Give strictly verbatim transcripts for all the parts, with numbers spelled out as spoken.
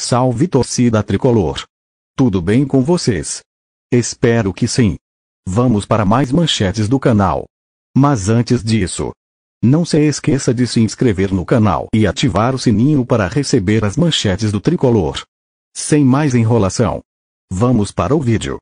Salve torcida tricolor! Tudo bem com vocês? Espero que sim. Vamos para mais manchetes do canal. Mas antes disso, não se esqueça de se inscrever no canal e ativar o sininho para receber as manchetes do tricolor. Sem mais enrolação, vamos para o vídeo.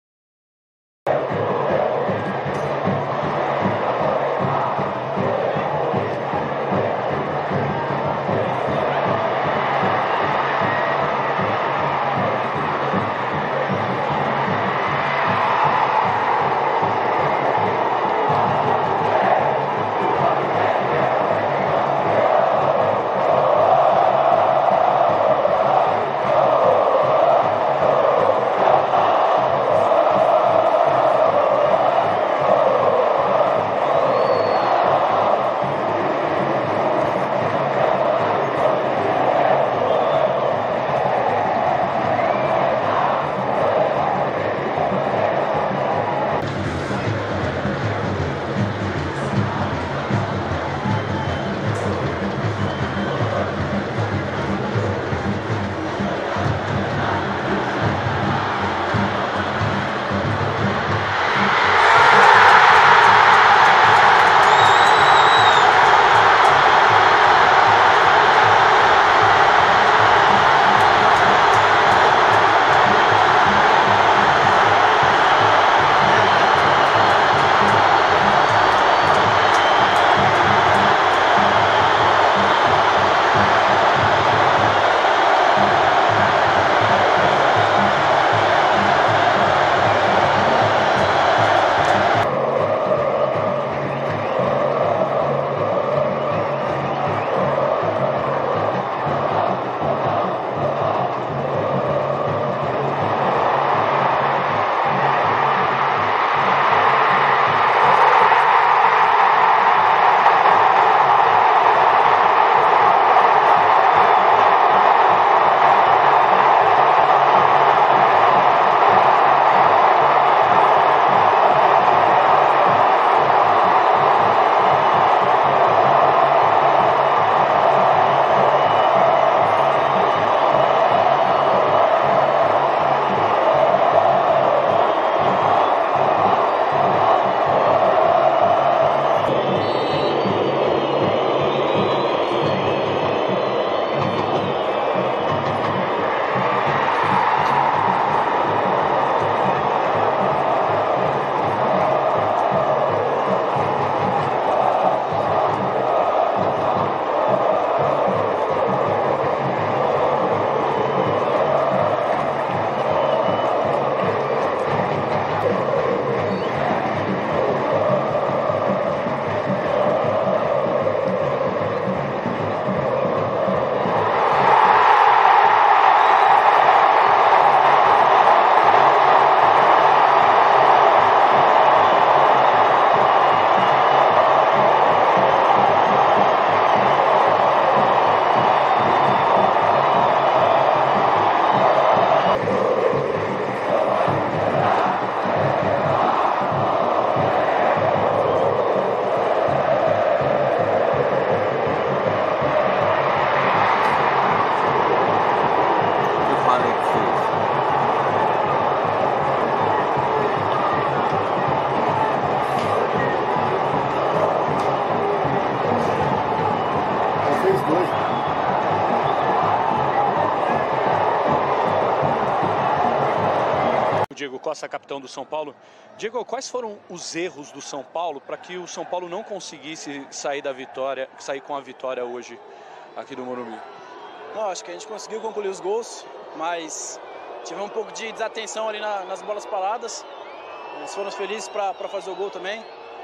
Diego Costa, capitão do São Paulo. Diego, quais foram os erros do São Paulo para que o São Paulo não conseguisse sair da vitória, sair com a vitória hoje aqui do Morumbi? Não, acho que a gente conseguiu concluir os gols, mas tivemos um pouco de desatenção ali na, nas bolas paradas. Eles foram felizes para fazer o gol também,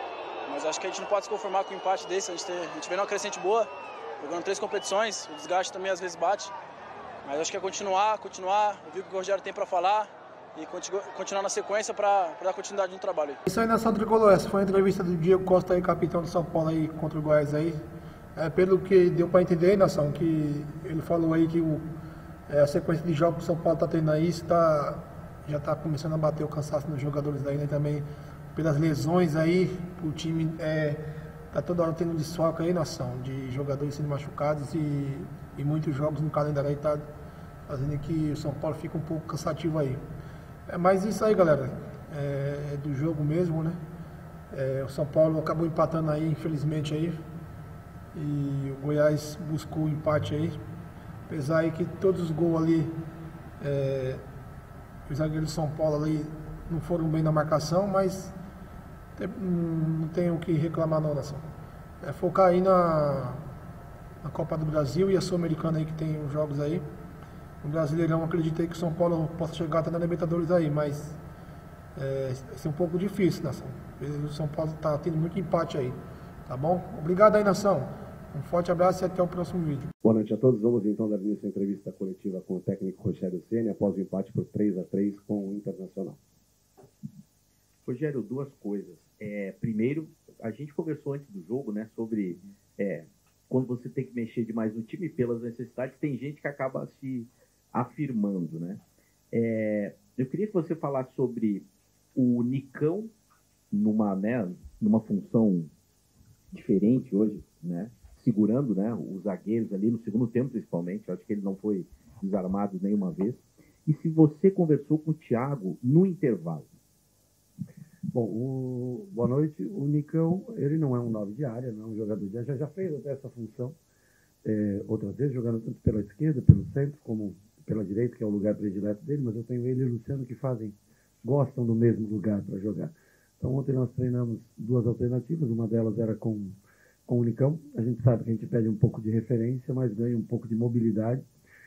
mas acho que a gente não pode se conformar com o empate desse. A gente, tem, a gente vem numa crescente boa, jogando três competições, o desgaste também às vezes bate, mas acho que é continuar, continuar, ouvir o que o Rogério tem para falar e continuar na sequência para dar continuidade no trabalho. Isso aí, nação tricolor, essa foi a entrevista do Diego Costa, aí, capitão do São Paulo aí, contra o Goiás aí. É, pelo que deu para entender aí, nação, que ele falou aí que o, é, a sequência de jogos que o São Paulo está tendo aí está, já está começando a bater o cansaço nos jogadores aí, né, também pelas lesões aí, o time é, tá toda hora tendo um desfalque aí, nação, de jogadores sendo machucados e, e muitos jogos no calendário aí tá fazendo que o São Paulo fique um pouco cansativo aí. É mais isso aí, galera, é, é do jogo mesmo, né? É, o São Paulo acabou empatando aí, infelizmente aí, e o Goiás buscou o empate aí, apesar aí que todos os gols ali, é, os zagueiros do São Paulo ali não foram bem na marcação, mas tem, não tem o que reclamar não, nação. É focar aí na, na Copa do Brasil e a Sul-Americana aí que tem os jogos aí. O Brasileirão, acredito aí que o São Paulo possa chegar até na Libertadores aí, mas é, vai ser um pouco difícil, nação. O São Paulo está tendo muito empate aí, tá bom? Obrigado aí, nação. Um forte abraço e até o próximo vídeo. Boa noite a todos. Vamos então dar início à entrevista coletiva com o técnico Rogério Ceni após o empate por três a três com o Internacional. Rogério, duas coisas. É, primeiro, a gente conversou antes do jogo, né, sobre é, quando você tem que mexer demais no time pelas necessidades, tem gente que acaba se afirmando, né? É, eu queria que você falasse sobre o Nicão numa, né, numa função diferente hoje, né? Segurando, né, os zagueiros ali no segundo tempo, principalmente. Eu acho que ele não foi desarmado nenhuma vez. E se você conversou com o Thiago no intervalo? Bom, o... boa noite. O Nicão, ele não é um nove de área, não é um jogador de área. Já, já fez até essa função é, outras vezes, jogando tanto pela esquerda, pelo centro, como pela direita, que é o lugar predileto dele, mas eu tenho ele e o Luciano que fazem, gostam do mesmo lugar para jogar. Então ontem nós treinamos duas alternativas, uma delas era com, com o Nicão. A gente sabe que a gente pede um pouco de referência, mas ganha um pouco de mobilidade,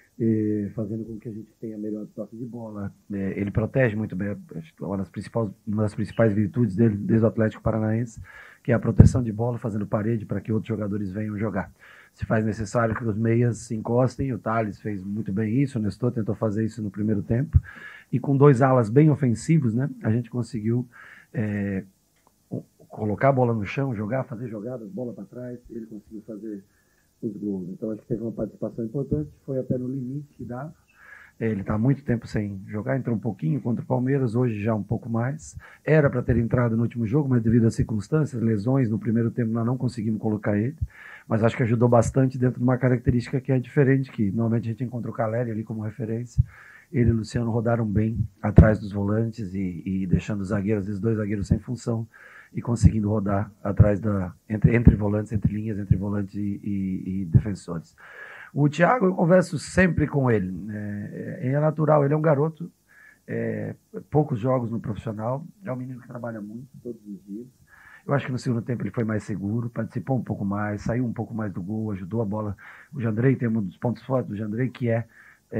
eh, fazendo com que a gente tenha melhor toque de bola. É, ele protege muito bem, uma das, principais, uma das principais virtudes dele, desde o Atlético Paranaense, que é a proteção de bola, fazendo parede para que outros jogadores venham jogar. Se faz necessário que os meias se encostem, o Thales fez muito bem isso, o Nestor tentou fazer isso no primeiro tempo, e com dois alas bem ofensivos, né, a gente conseguiu é, colocar a bola no chão, jogar, fazer jogadas, bola para trás, ele conseguiu fazer os gols. Então acho que teve uma participação importante, foi até no limite que dava. Ele está há muito tempo sem jogar, entrou um pouquinho contra o Palmeiras, hoje já um pouco mais. Era para ter entrado no último jogo, mas devido às circunstâncias, lesões, no primeiro tempo nós não conseguimos colocar ele. Mas acho que ajudou bastante dentro de uma característica que é diferente, que normalmente a gente encontra o Caleri ali como referência. Ele e o Luciano rodaram bem atrás dos volantes e, e deixando os zagueiros, os dois zagueiros sem função e conseguindo rodar atrás da, entre, entre volantes, entre linhas, entre volantes e, e, e defensores. O Thiago, eu converso sempre com ele, é, é natural, ele é um garoto, é, poucos jogos no profissional, é um menino que trabalha muito, todos os dias. Eu acho que no segundo tempo ele foi mais seguro, participou um pouco mais, saiu um pouco mais do gol, ajudou a bola. O Jandrei tem um dos pontos fortes do Jandrei, que é,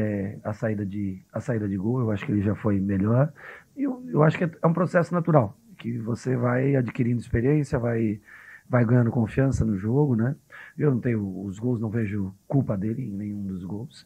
é a, saída de, a saída de gol, eu acho que ele já foi melhor. E eu, eu acho que é um processo natural, que você vai adquirindo experiência, vai... vai ganhando confiança no jogo, né? Eu não tenho os gols, não vejo culpa dele em nenhum dos gols.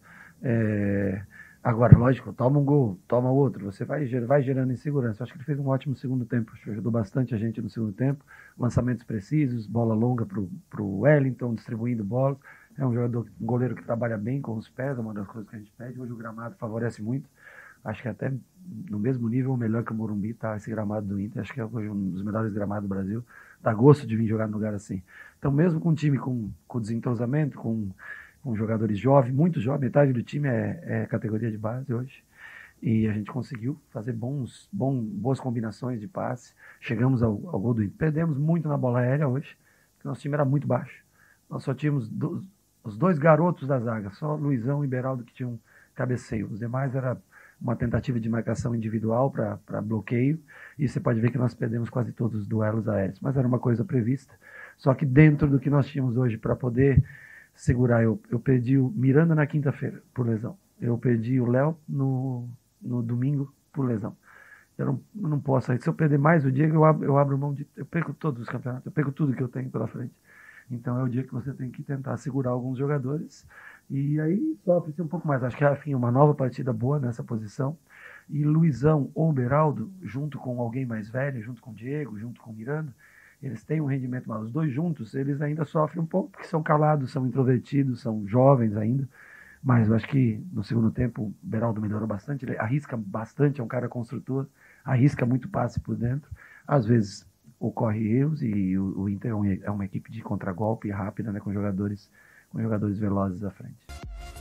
É... Agora, lógico, toma um gol, toma outro, você vai, vai gerando insegurança. Acho que ele fez um ótimo segundo tempo, acho que ajudou bastante a gente no segundo tempo. Lançamentos precisos, bola longa para o Wellington, distribuindo bolas. É um jogador, um goleiro que trabalha bem com os pés, é uma das coisas que a gente pede. Hoje o gramado favorece muito. Acho que até no mesmo nível, melhor que o Morumbi, tá? Esse gramado do Inter, acho que é hoje um dos melhores gramados do Brasil. Dá gosto de vir jogar num lugar assim. Então, mesmo com um time com, com desentrosamento, com, com jogadores jovens, muito jovens, metade do time é, é categoria de base hoje. E a gente conseguiu fazer bons, bom, boas combinações de passe. Chegamos ao, ao gol do Inter. Perdemos muito na bola aérea hoje, porque nosso time era muito baixo. Nós só tínhamos do, os dois garotos da zaga, só Luizão e Beraldo que tinham cabeceio. Os demais era uma tentativa de marcação individual para bloqueio, e você pode ver que nós perdemos quase todos os duelos aéreos, mas era uma coisa prevista, só que dentro do que nós tínhamos hoje para poder segurar, eu, eu perdi o Miranda na quinta-feira por lesão, eu perdi o Léo no, no domingo por lesão, eu não, eu não posso, se eu perder mais o Diego, eu abro, eu abro mão de, eu perco todos os campeonatos, eu perco tudo que eu tenho pela frente. Então é o dia que você tem que tentar segurar alguns jogadores, e aí sofre-se um pouco mais. Acho que é, enfim, uma nova partida boa nessa posição. E Luizão ou Beraldo, junto com alguém mais velho, junto com o Diego, junto com o Miranda, eles têm um rendimento maior. Os dois juntos, eles ainda sofrem um pouco, porque são calados, são introvertidos, são jovens ainda. Mas eu acho que no segundo tempo o Beraldo melhorou bastante, ele arrisca bastante, é um cara construtor, arrisca muito passe por dentro. Às vezes ocorre erros, e o, o Inter é uma equipe de contragolpe rápida, né, com jogadores, com jogadores velozes à frente.